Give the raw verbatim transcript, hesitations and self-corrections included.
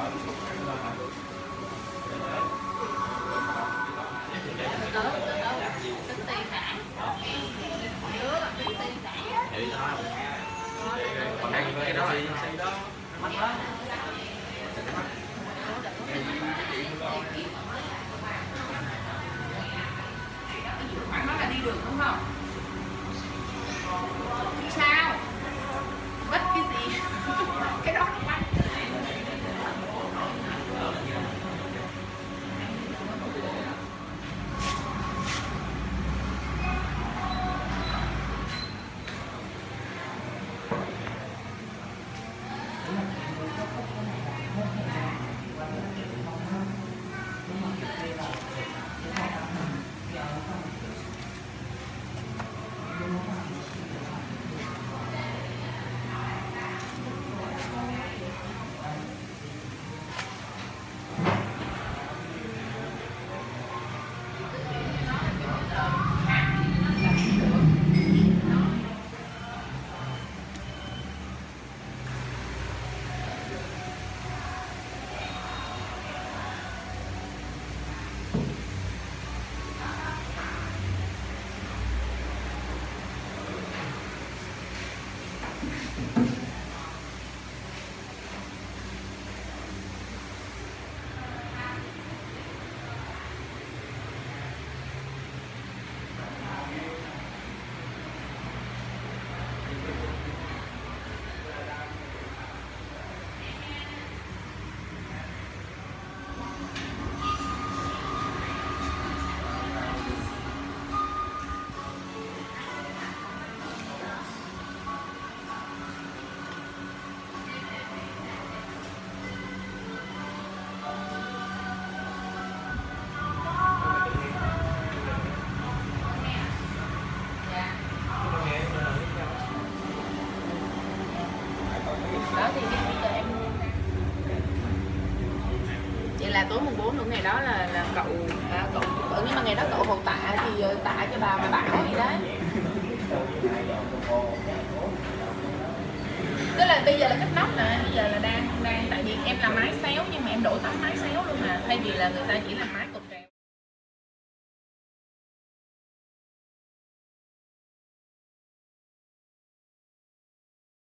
cái đó là mắt đó. Bạn nói là đi được đúng không? Sao? Bắt cái gì? Cái đó bắt. Đó thì cái giấy tờ em vậy là tối mùng bốn nữa, ngày đó là là cậu à, cậu cậu nhưng mà ngày đó cậu hậu tạ thì tạ cho bà bà bảo gì đấy. Tức là bây giờ là cắt nóc nè, bây giờ là đang đang tại vì em làm mái xéo nhưng mà em đổi tấm mái xéo luôn mà, thay vì là người ta chỉ làm mái cột